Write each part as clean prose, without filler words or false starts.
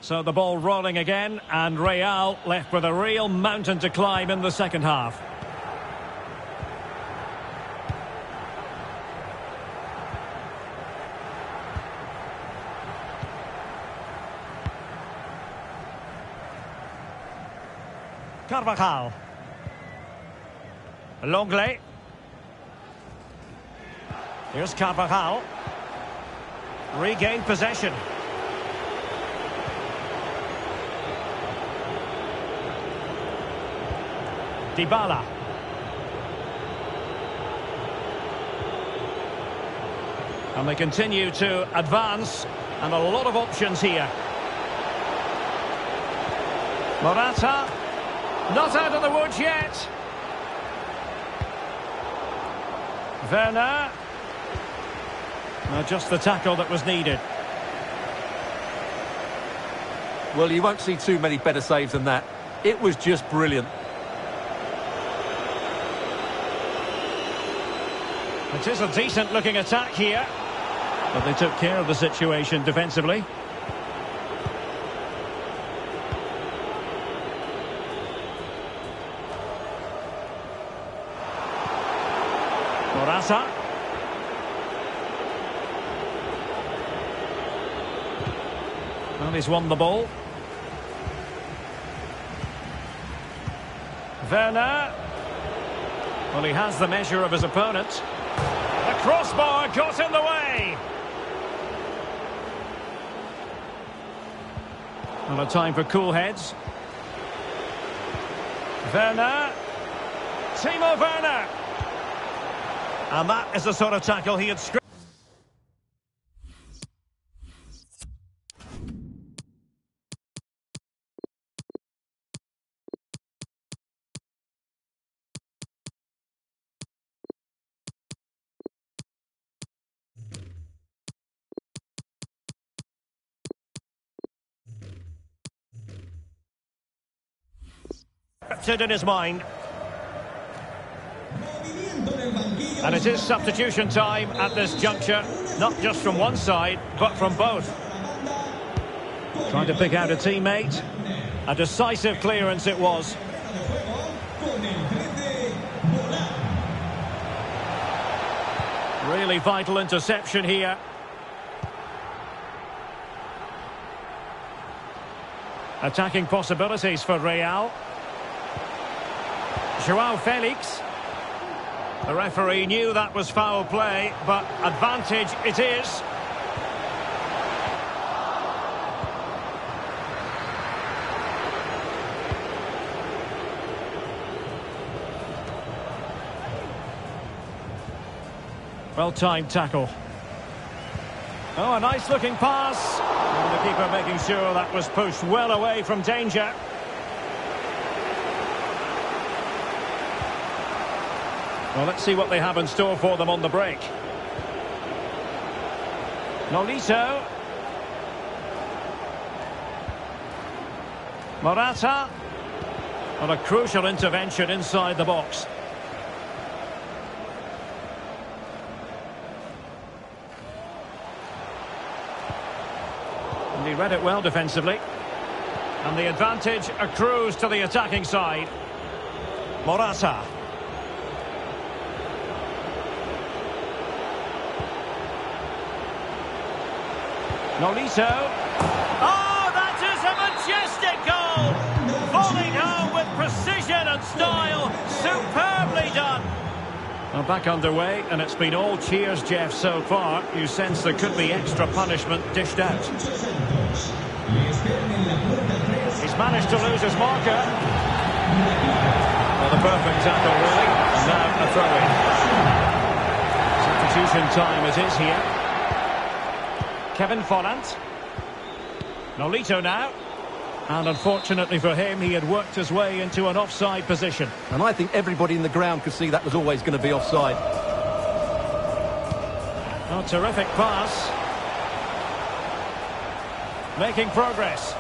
So the ball rolling again, and Real left with a real mountain to climb in the second half. Carvajal. Longley. Here's Carvajal. Regained possession. Dybala. And they continue to advance, and a lot of options here. Morata, not out of the woods yet. Werner. Just the tackle that was needed. Well, you won't see too many better saves than that. It was just brilliant. It is a decent-looking attack here, but they took care of the situation defensively. Morata. And he's won the ball. Werner. Well, he has the measure of his opponent. The crossbar got in the way. And a time for cool heads. Werner. Timo Werner. And that is the sort of tackle he had scripted. In his mind. And it is substitution time at this juncture, not just from one side, but from both. Trying to pick out a teammate. A decisive clearance it was. Really vital interception here. Attacking possibilities for Real. João Felix. The referee knew that was foul play, but advantage it is. Well-timed tackle. Oh, a nice-looking pass. And the keeper making sure that was pushed well away from danger. Well, let's see what they have in store for them on the break. Nolito. Morata. Well, a crucial intervention inside the box. And he read it well defensively. And the advantage accrues to the attacking side. Morata. Nolito. Oh, that is a majestic goal! Falling home with precision and style. Superbly done. Well, back underway, and it's been all cheers, Jeff, so far. You sense there could be extra punishment dished out. He's managed to lose his marker. Well, the perfect tackle, really. And now a throw-in. Substitution time it is here. Kevin Vollant. Nolito now. And unfortunately for him, he had worked his way into an offside position. And I think everybody in the ground could see that was always going to be offside. Oh, terrific pass. Making progress.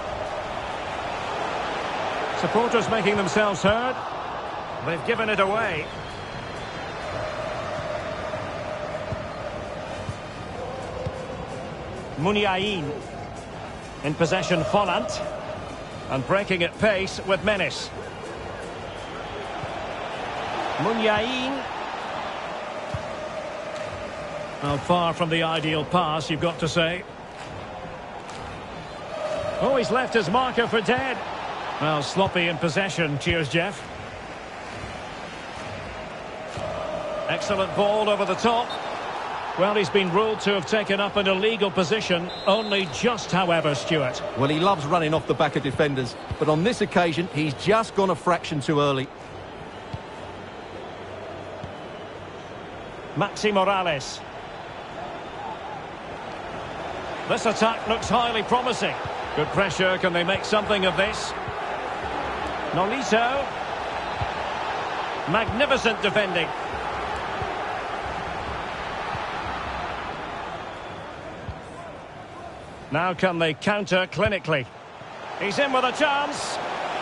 Supporters making themselves heard. They've given it away. Muniain. In possession, Folland. And breaking at pace with menace. Munyain. Well, far from the ideal pass, you've got to say. Oh, he's left his marker for dead. Well, sloppy in possession. Cheers, Jeff. Excellent ball over the top. Well, he's been ruled to have taken up an illegal position. Only just, however, Stuart. Well, he loves running off the back of defenders. But on this occasion, he's just gone a fraction too early. Maxi Morales. This attack looks highly promising. Good pressure. Can they make something of this? Nolito. Magnificent defending. Now can they counter clinically? He's in with a chance.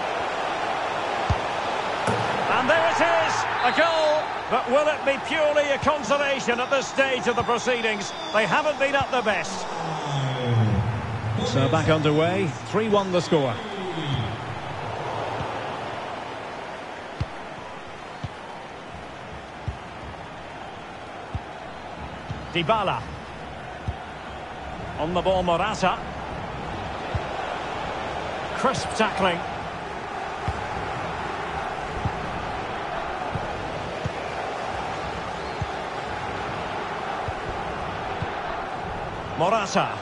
And there it is, a goal. But will it be purely a consolation at this stage of the proceedings? They haven't been at their best. So back underway, 3-1 the score. Dybala. On the ball, Morata. Crisp tackling. Morata.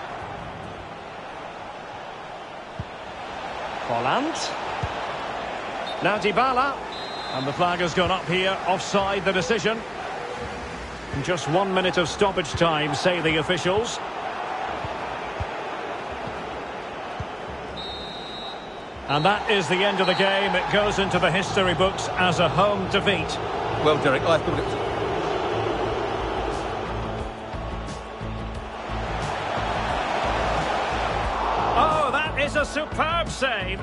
Folland. Now Dybala. And the flag has gone up here, offside the decision. Just 1 minute of stoppage time, say the officials. And that is the end of the game. It goes into the history books as a home defeat. Well, Derek, I thought it was... Oh, that is a superb save.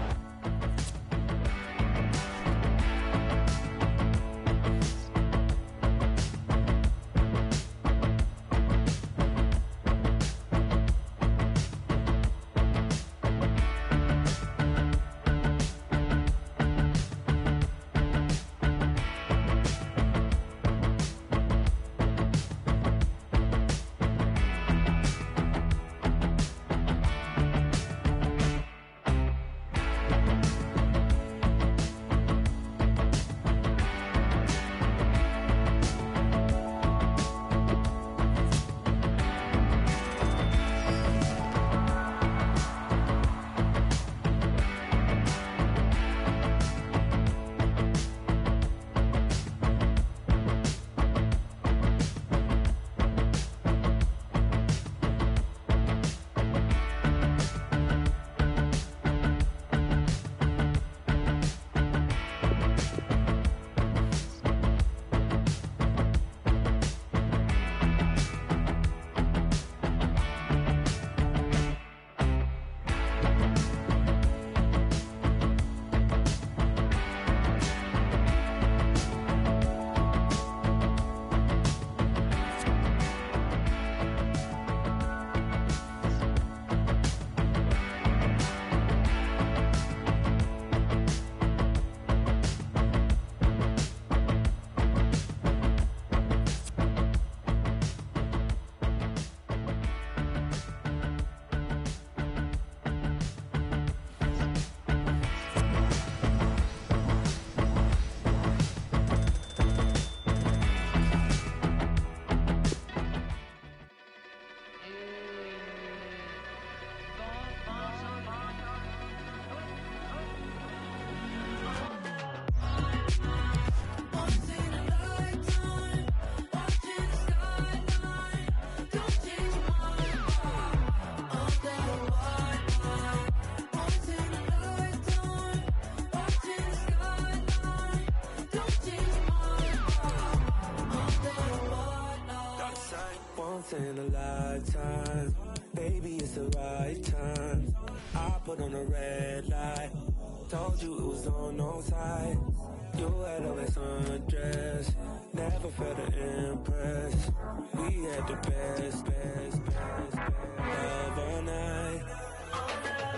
once in a lifetime. Baby, it's the right time. I put on a red light. Told you it was on no side. You had always undressed. Never felt to impress. We had the best love all night.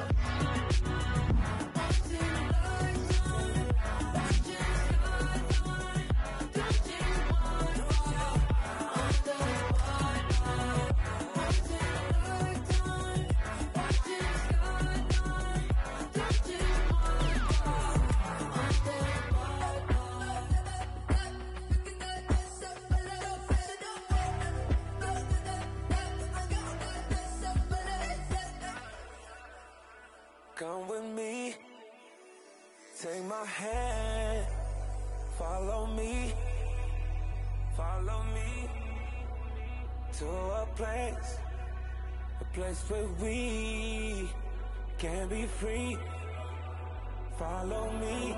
Come with me, take my hand, follow me to a place where we can be free. Follow me.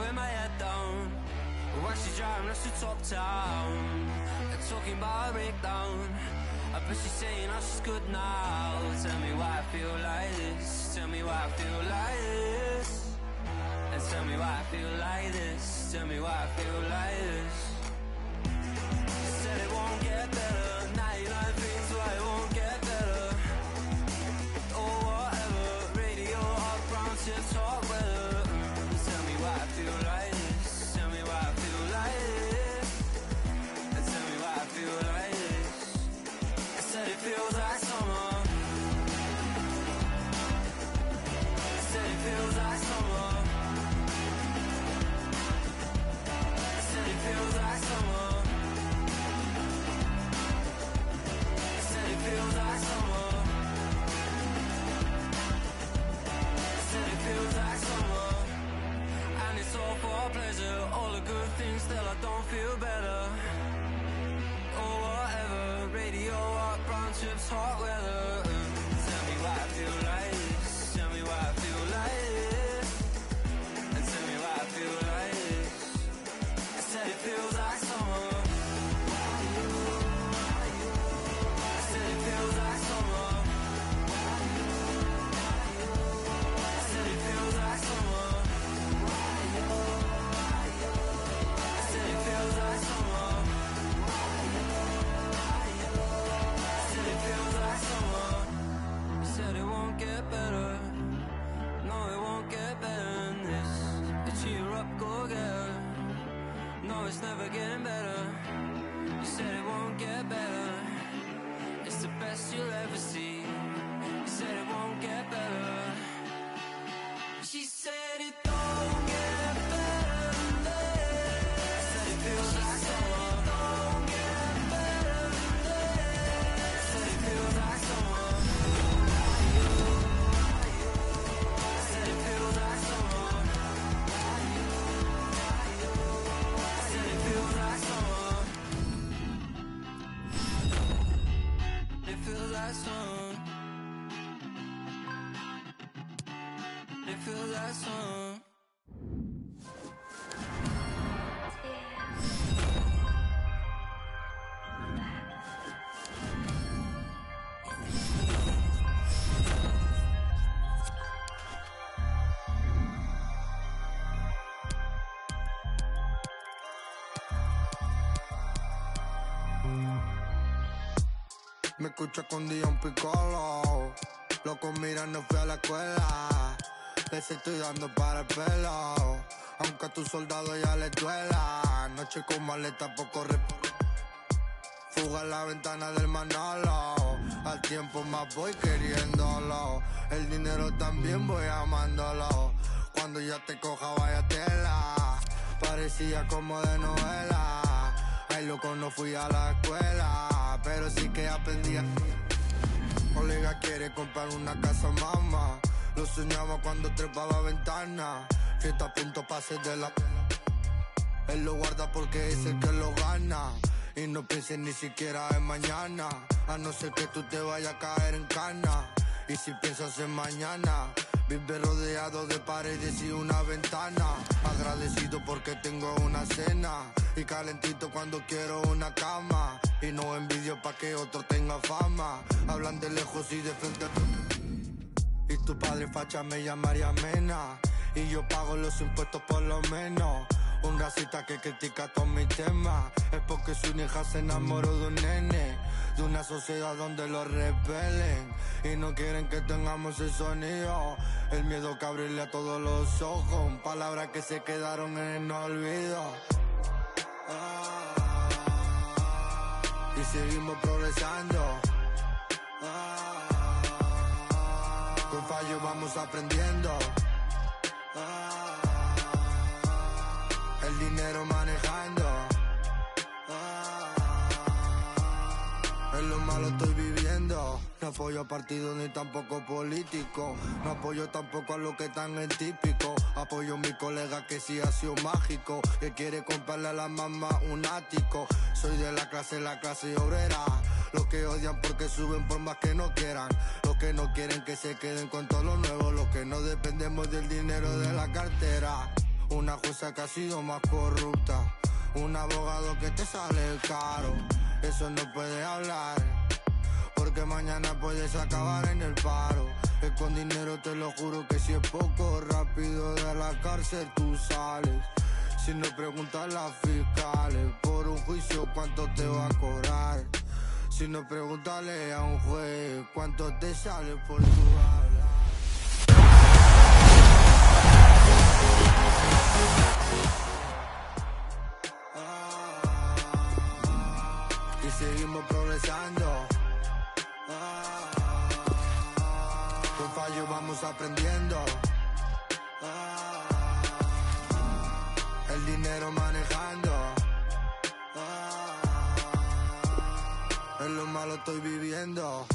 with my head down. While she's driving us to top town and talking about a breakdown. I bet she's saying how she's good now. Tell me why I feel like this. Tell me why I feel like this. And tell me why I feel like this. Tell me why I feel like this. She said it won't get better. 99 things why it won't get better. Or whatever. Radio up, brown tips, hot weather. Tell me why I feel like this. Tell me why I feel like this. And tell me why I feel like this. I said it feels like summer. I said it feels like summer. I said it feels like summer. I said it feels like summer. I said it feels like summer. And it's all for pleasure. All the good things, still I don't feel better. Or whatever. Radio up, brown chips, hot weather. Tell me why I feel like this. Tell me why I feel like this. And tell me why I feel like this. I said it feels like summer. I said it feels like summer. I said it feels like summer. I said it feels like summer. I said it feels like summer. You said it won't get better. No, it won't get better than this. You cheer up, go get her. No, it's never getting better. You said it won't get better. It's the best you'll ever see. You said it won't get better. She said it don't get better than this. I said it feels like summer. Don't get better than this. I said it feels like summer. I said it feels like summer. I said it feels like summer. It feels like summer. It feels like summer. Me escucho escondido un picolo. Loco, mira, no fui a la escuela. Les estoy dando para el pelo. Aunque a tu soldado ya le duela. Noche con maleta, poco fuga en la ventana del Manolo. Al tiempo más voy queriéndolo. El dinero también voy amándolo. Cuando ya te coja, vaya tela. Parecía como de novela. Ay, loco, no fui a la escuela, pero sí que aprendí. Colega quiere comprar una casa, mamá. Lo soñaba cuando trepaba ventana. Fiesta a punto pase de la... Él lo guarda porque es el que lo gana. Y no pienses ni siquiera en mañana. A no ser que tú te vayas a caer en cana. Y si piensas en mañana, vive rodeado de paredes y una ventana. Agradecido porque tengo una cena. Y calentito cuando quiero una cama. Y no envidio pa' que otro tenga fama. Hablan de lejos y de frente. Y tu padre facha me llamaría Mena. Y yo pago los impuestos por lo menos. Un racista que critica todos mis temas. Es porque su hija se enamoró de un nene. De una sociedad donde lo repelen. Y no quieren que tengamos el sonido. El miedo que abrirle a todos los ojos. Palabras que se quedaron en el olvido. Y seguimos progresando. Con fallos vamos aprendiendo. El dinero manejando. En lo malo estoy viviendo. No apoyo a partidos ni tampoco políticos. No apoyo tampoco a lo que tan es típico. Apoyo a mi colega que sí ha sido mágico. Que quiere comprarle a la mamá un ático. Soy de la clase obrera. Los que odian porque suben por más que no quieran. Los que no quieren que se queden con todo lo nuevo. Los que no dependemos del dinero de la cartera. Una jueza que ha sido más corrupta, un abogado que te sale caro. Eso no puede hablar, porque mañana puedes acabar en el paro. Es con dinero, te lo juro que si es poco, rápido de la cárcel tú sales. Si no preguntas a las fiscales, por un juicio cuánto te va a cobrar. Si no pregúntale a un juez cuánto te sale por tu habla. Y seguimos progresando. Con fallo vamos aprendiendo. El dinero manejando. En lo malo estoy viviendo.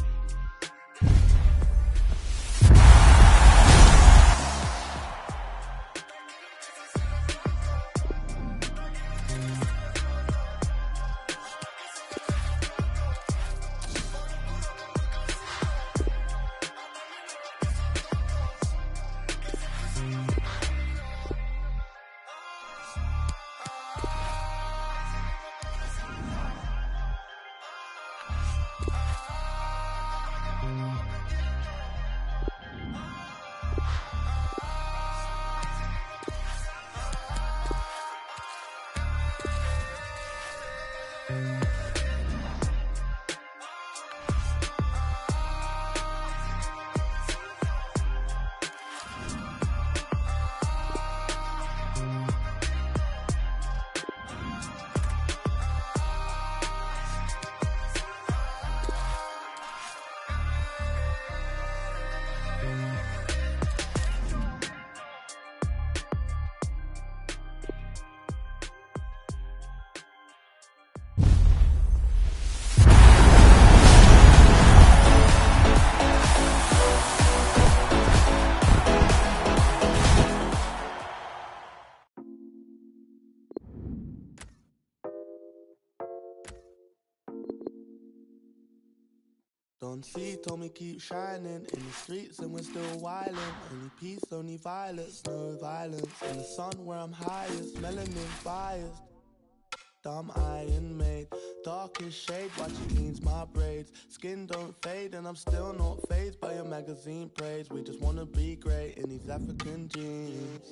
Don't see, told me keep shining in the streets and we're still wildin'. Only peace, only violence, no violence. In the sun where I'm highest, melanin biased. Dumb iron made, darkest shade, watch it cleans my braids. Skin don't fade and I'm still not fazed by your magazine praise. We just wanna be great in these African jeans.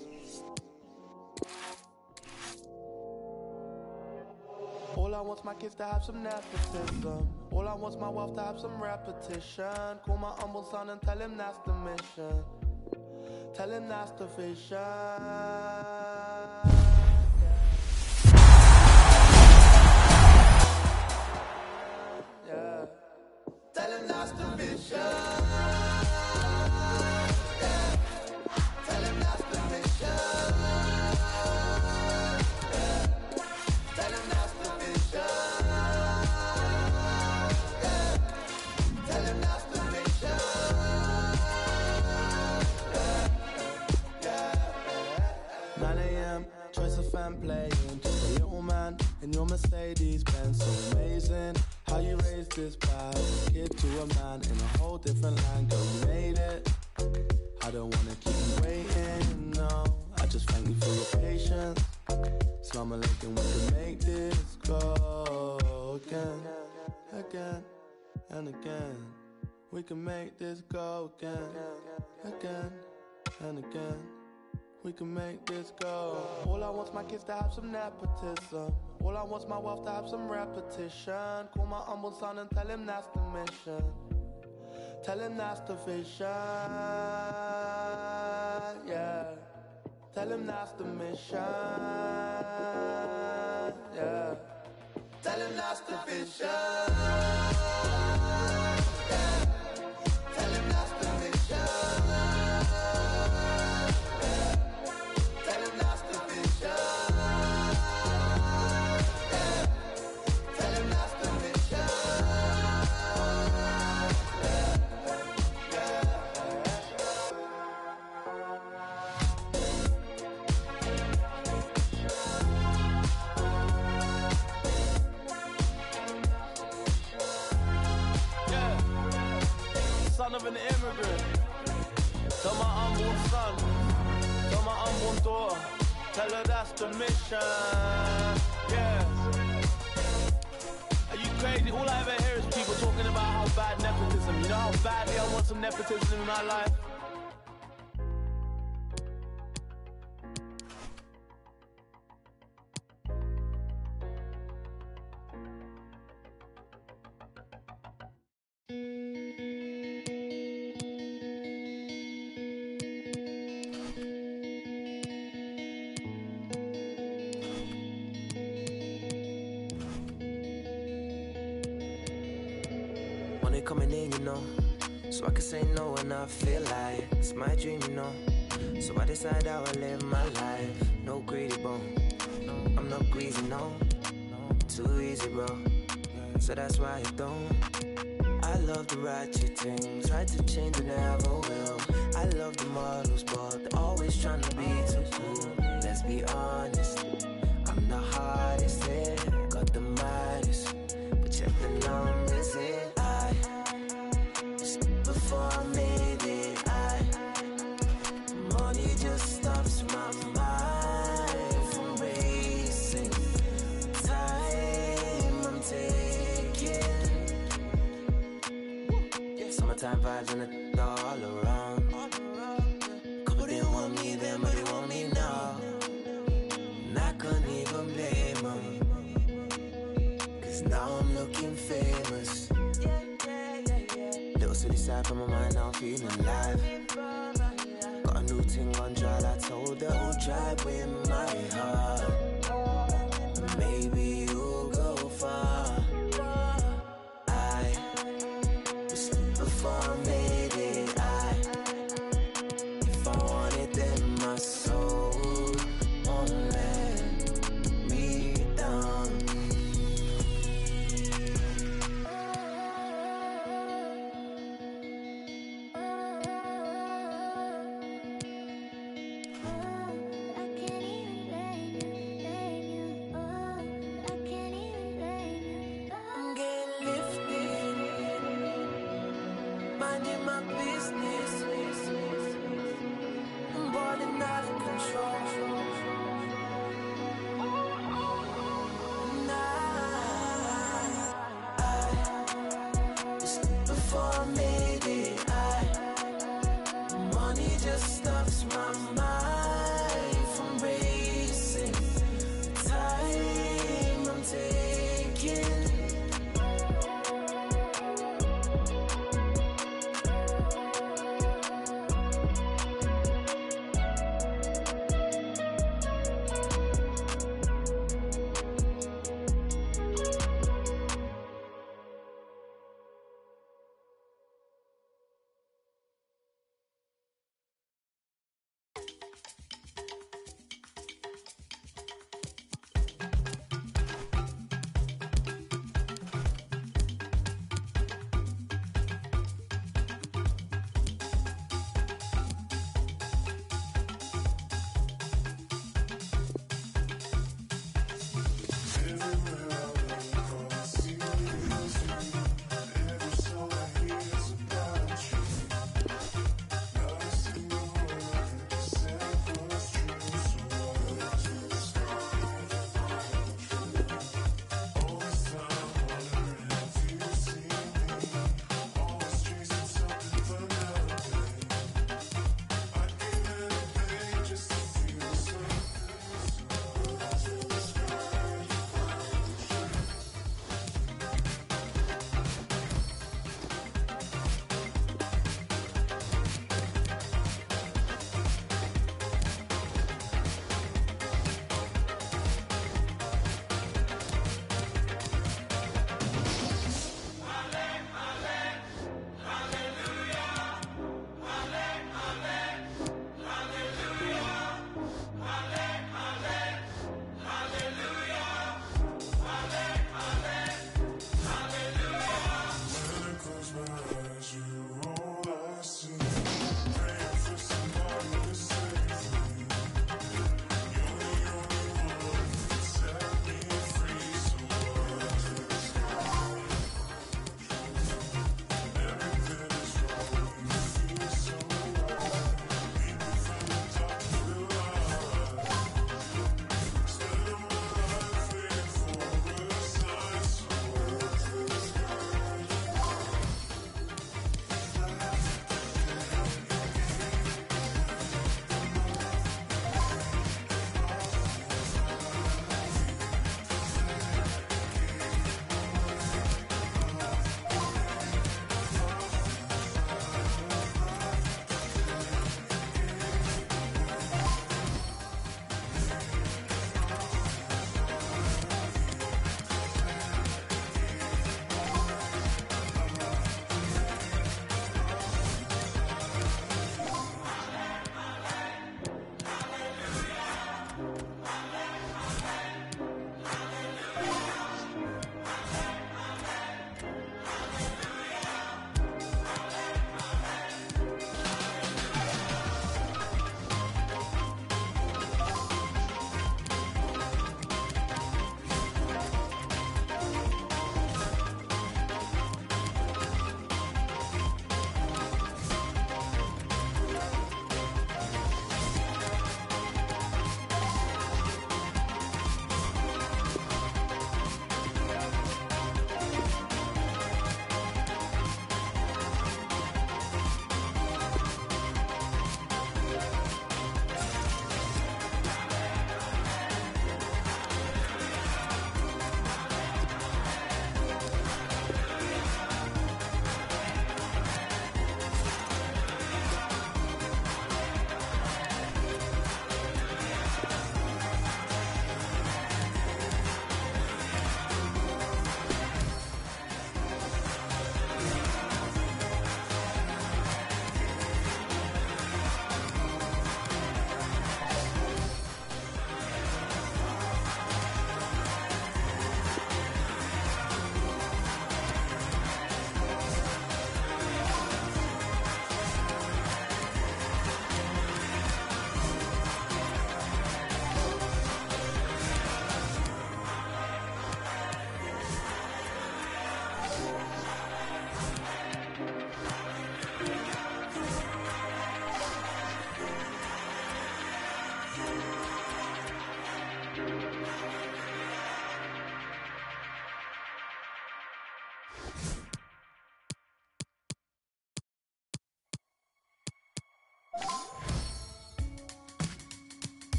All I want's my kids to have some nepotism. All I want's my wealth to have some repetition. Call my humble son and tell him that's the mission. Tell him that's the vision. Yeah. Tell him that's the vision. Yeah. Tell him that's the mission. Yeah. Tell him that's the vision. Yeah. Tell him that's the mission. Yeah. 9 a.m. choice of fan playing. Just a little man in your Mercedes Benz. So amazing how you raised this bad kid to a man in a whole different land. Girl, you made it. I don't wanna keep you waiting, no. I just thank you for your patience. Slum alaikum, we can make this go again, again, and again. We can make this go again, again, and again. We can make this go. All I want's my kids to have some nepotism. All I want's my wealth to have some repetition. Call my humble son and tell him that's the mission. Tell him that's the vision. Yeah. Tell him that's the mission. Yeah. Tell him that's the vision. Yeah. Tell him that's the mission. Yeah. Tell him that's the vision. Yeah. Tell him that's the mission. Tell her that's the mission. Yeah. Are you crazy? All I ever hear is people talking about how bad nepotism. You know how badly I want some nepotism in my life? Money coming in, you know, so I can say no when I feel like it's my dream, you know. So I decide how I live my life. No greedy, bro. I'm not greasy, no. Too easy, bro. So that's why I don't. I love the ratchet things, try to change and never will. I love the models, but they're always trying to be too cool. Let's be honest, I'm the hardest hit, got the maddest, but check the numbers here. Before I made it, money just stops my mind from racing. Time I'm taking. Summertime vibes and it's all around. Couple didn't want me then, but they want me now. And I couldn't even blame them, 'cause now I'm looking famous. Little silly side from my mind, now I'm feeling alive. Got a new thing on trial, I told her, oh, drive with my heart. Maybe you'll go far. Before I made it, if I want it, then my soul won't let me down. I can't even blame you.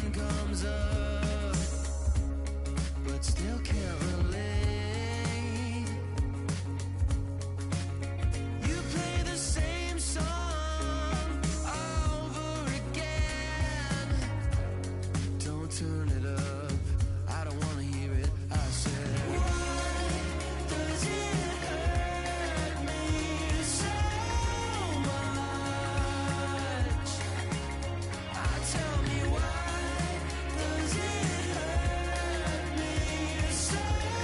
sun comes up, but still can't relate. You play the same song over again. Don't turn it up, I don't wanna hear it. I said, why does it hurt me so much? Tell me, why does it hurt me so much?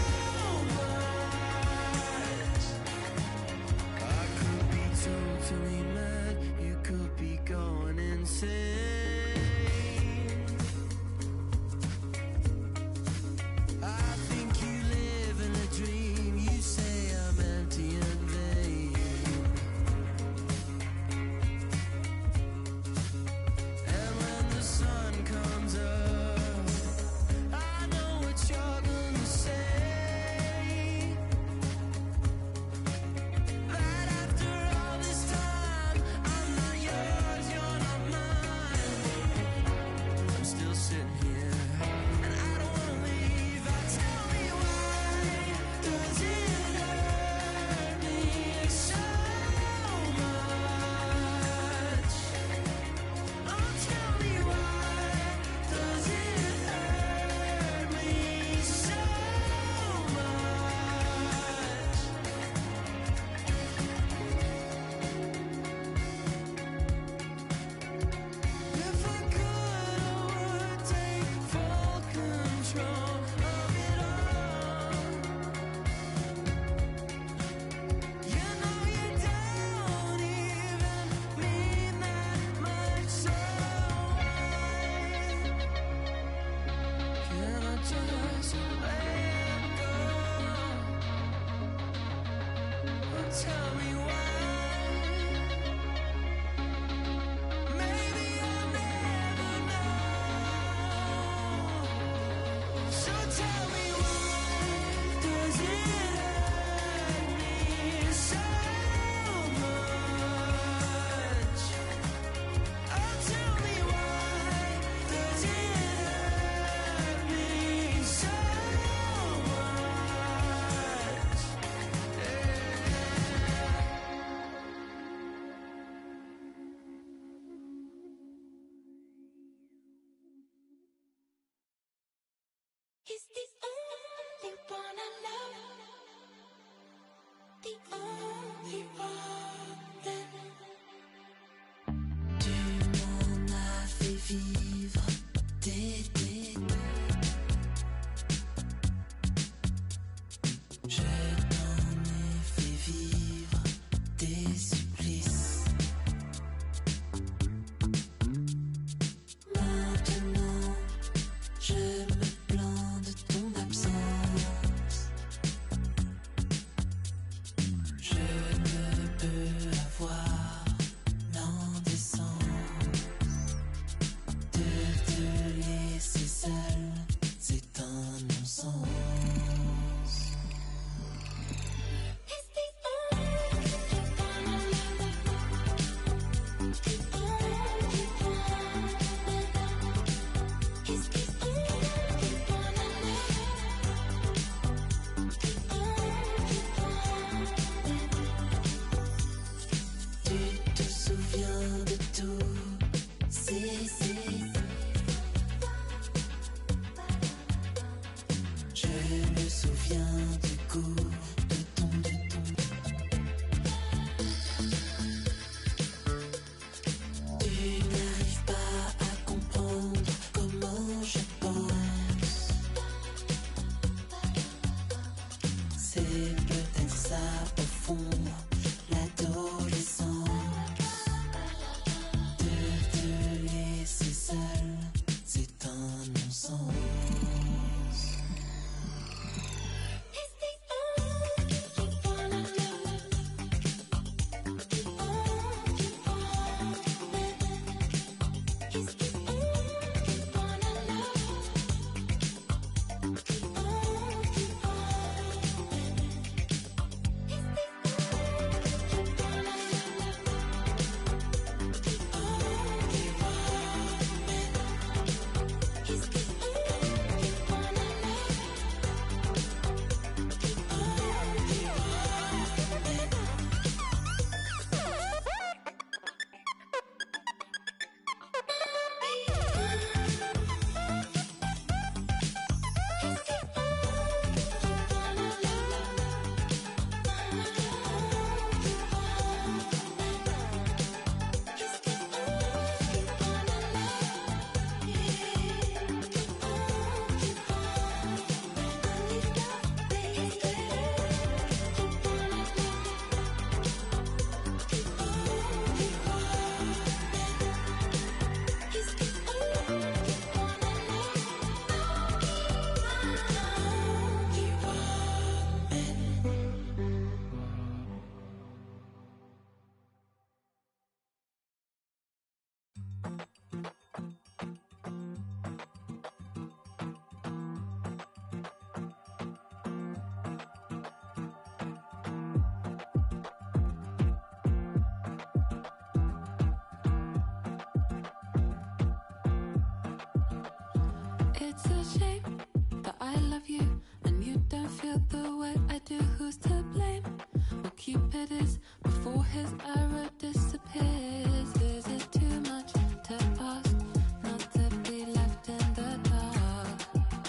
It's a shame that I love you and you don't feel the way I do. Who's to blame? Well, Cupid is before his arrow disappears. Is it too much to ask not to be left in the dark?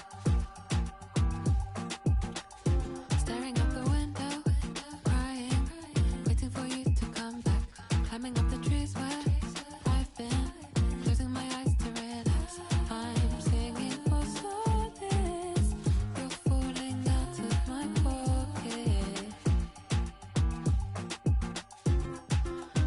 Staring out the window, crying, waiting for you to come back. Climbing up the trees where I've been, closing my eyes to relax. I'm singing for solace. You're falling out of my pocket.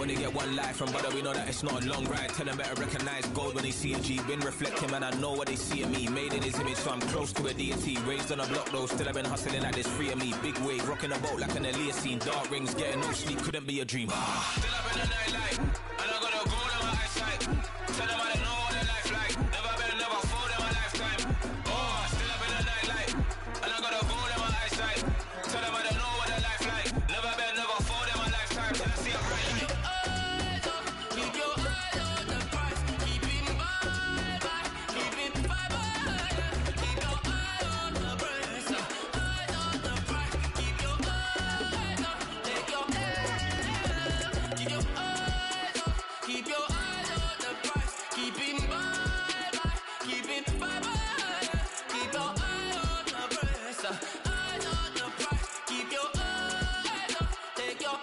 only get one life, and brother, we know that it's not a long ride. Tell them better recognize gold when they see a G. Been reflecting, man, I know what they see in me. Made in his image, so I'm close to a deity. Raised on a block though, still I've been hustling like there's three of me. Big wave, rocking a boat like an Elias scene. Dark rings, getting no sleep, couldn't be a dream. Still up in the nightlight, and I got a goal in my eyesight. Tell them I don't know what a life like. Never been, never fold in my lifetime. Oh, still up in the nightlight, and I got a goal in my eyesight. Tell them I don't know what a life like. Never been, never fold in my lifetime. Till I see a bright light. Keep your eyes on the prize. Keep it bye, keep it bye. Keep your eyes on the prize. Eyes on the prize. Keep your eyes on. Take your keep your eyes on. Keep your eyes on the prize. Keep it bye, keep it bye. Keep your eyes on the prize. Eyes on the prize. Keep your eyes on. Take your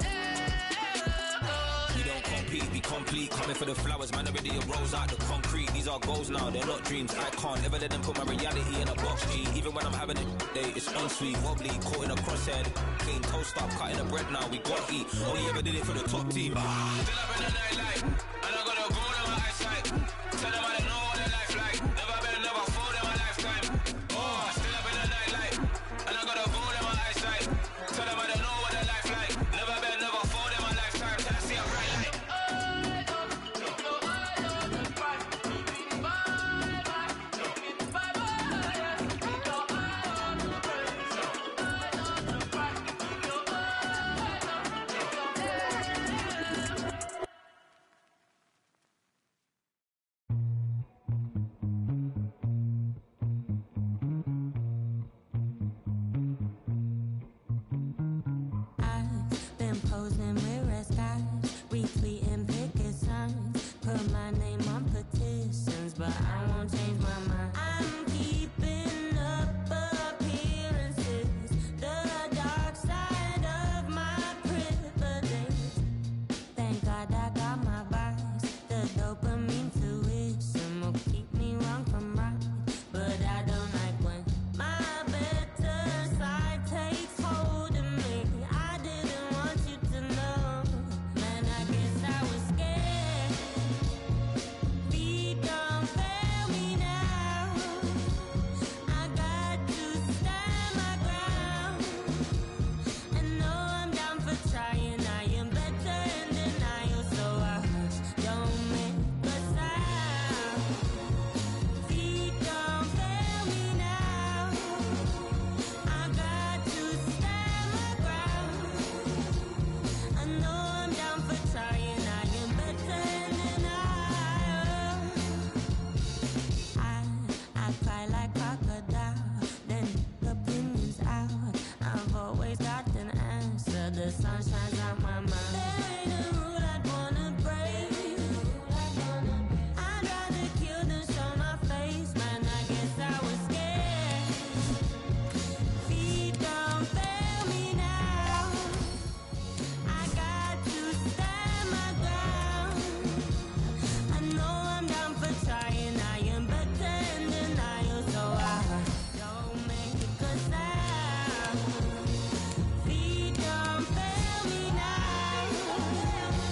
we don't compete, we complete. Coming for the flowers, man, already a rose out the concrete. These are goals now, they're not dreams. I can't ever let them put my reality in a box, G. Even when I'm having it, it's unsweet, wobbly, caught in a crosshead. Clean toast up, cutting the bread now, we got eat. Only ever did it for the top team. Still up in the nightlight, and I got a goal in my eyesight. Tell them I don't know what a life like. Never been, never fold in my lifetime. Oh, still up in the nightlight, and I got a goal in my eyesight. Tell them I don't know what a life like. Never been, never fold in my lifetime. Till I see a bright light. I've been posing with red skies, retweeting picket signs, put my name on petitions, but I won't change my mind. I'm keeping up appearances, the dark side of my privilege. Thank God I got my vice, the dopamine tuition will keep me wrong from right, but I don't like when my better side takes hold of me. I didn't want you to know, man, I guess I was scared. Feet don't fail me now, I got to stand my ground, and know I'm down for trying. I am better in denial, so I don't make a sound. Feet don't fail me now, I got to stand my ground. I know I'm down for trying. I am better in denial. I cry like crocodile, then the opinions out. I've always got an answer. The sun shines out my mind. There ain't a rule I'd wanna break. I'd rather kill than show my face, man. I guess I was scared. Feet don't fail me now, I got to stand my ground. I know I'm down for trying. I am better in denial, so I don't make a sound. Feet don't fail me now,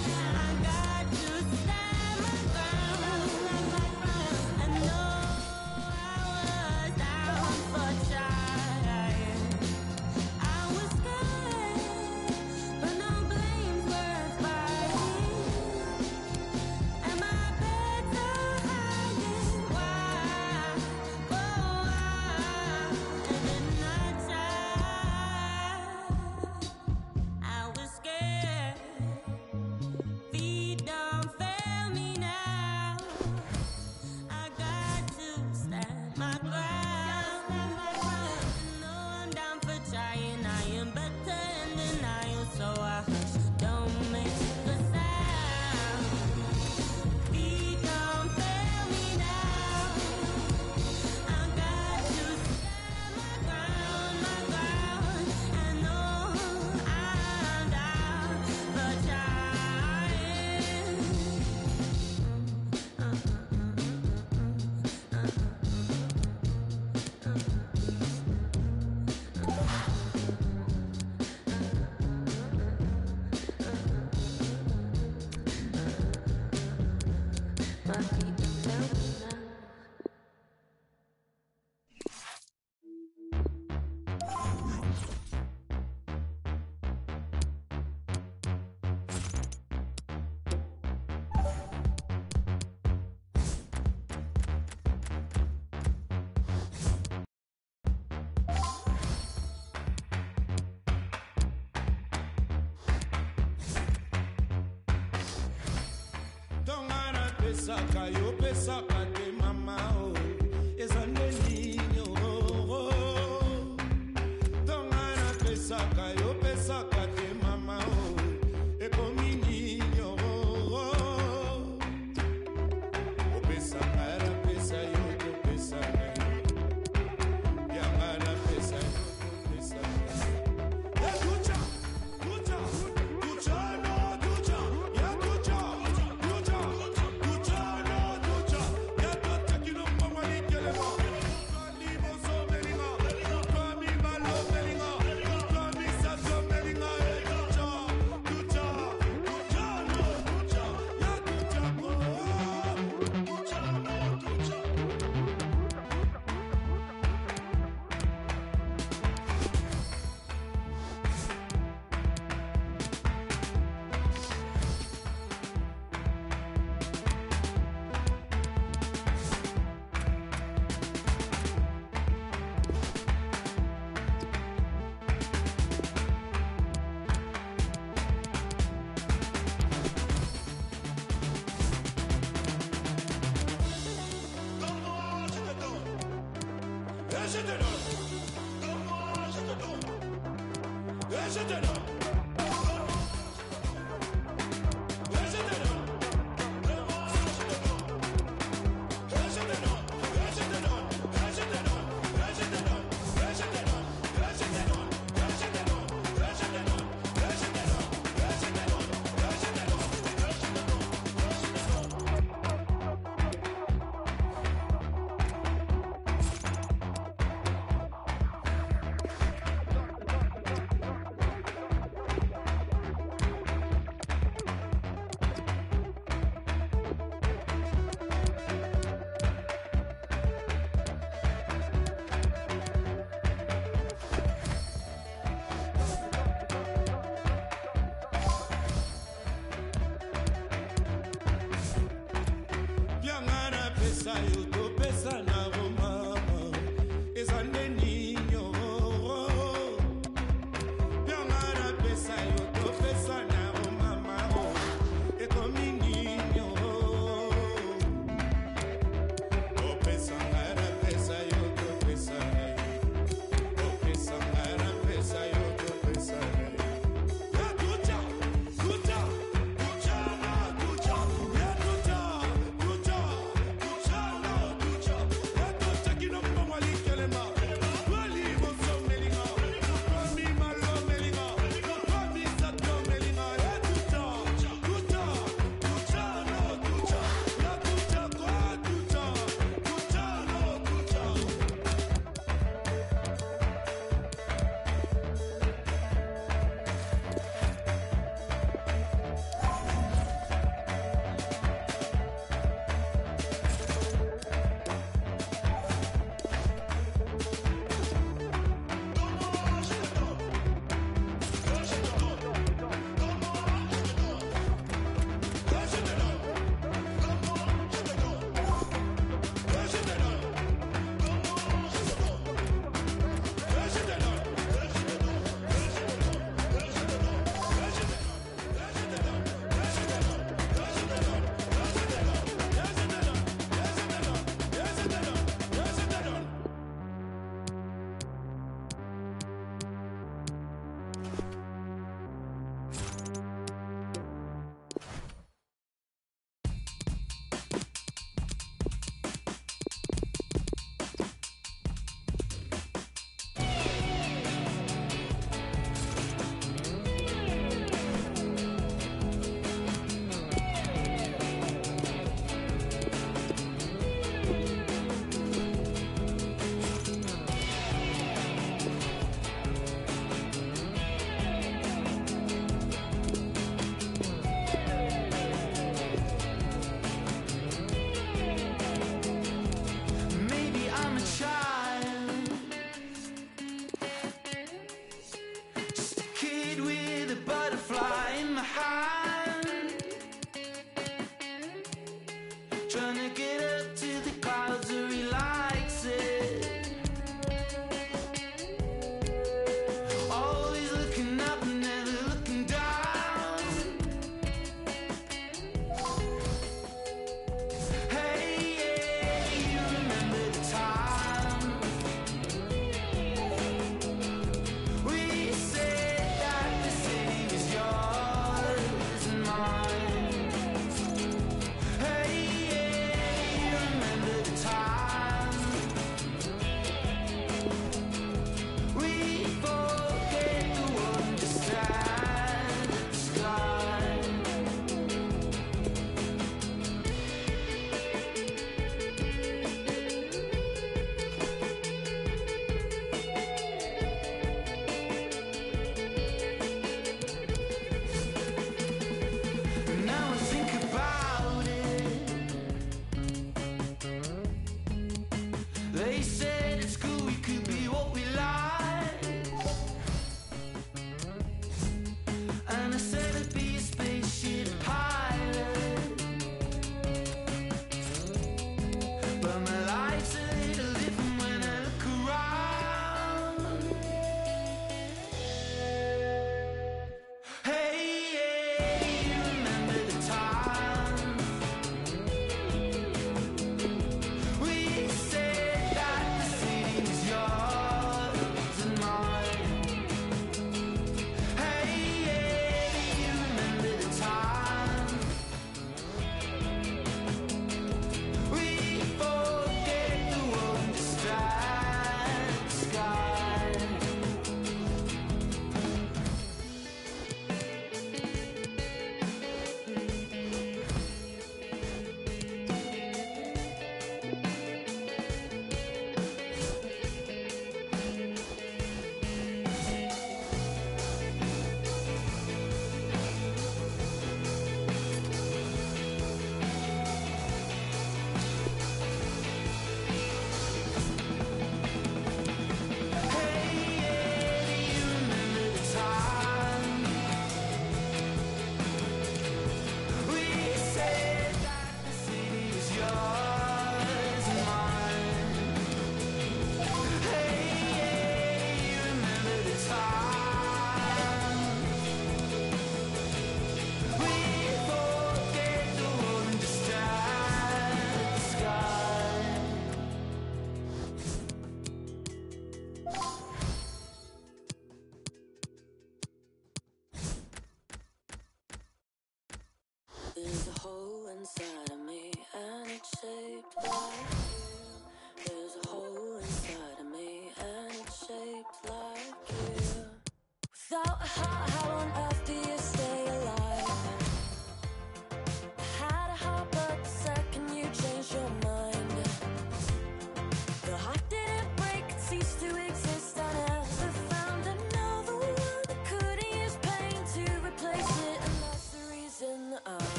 Pesaka, yo pesaka te mama oh, ezande ninyo oh, oh. Tongana pesaka, yo pesaka te mama oh, ekomi ninyo oh, oh. Opesaka la pesa yo to pesa na yo, yanga la pesa yo to pesa na yo. Ya tucha, tucha, tucha no tucha, ya tucha, tucha.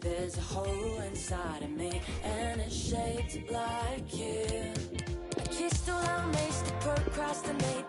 There's a hole inside of me, and it's shaped like you. I kissed around, makes to procrastinate.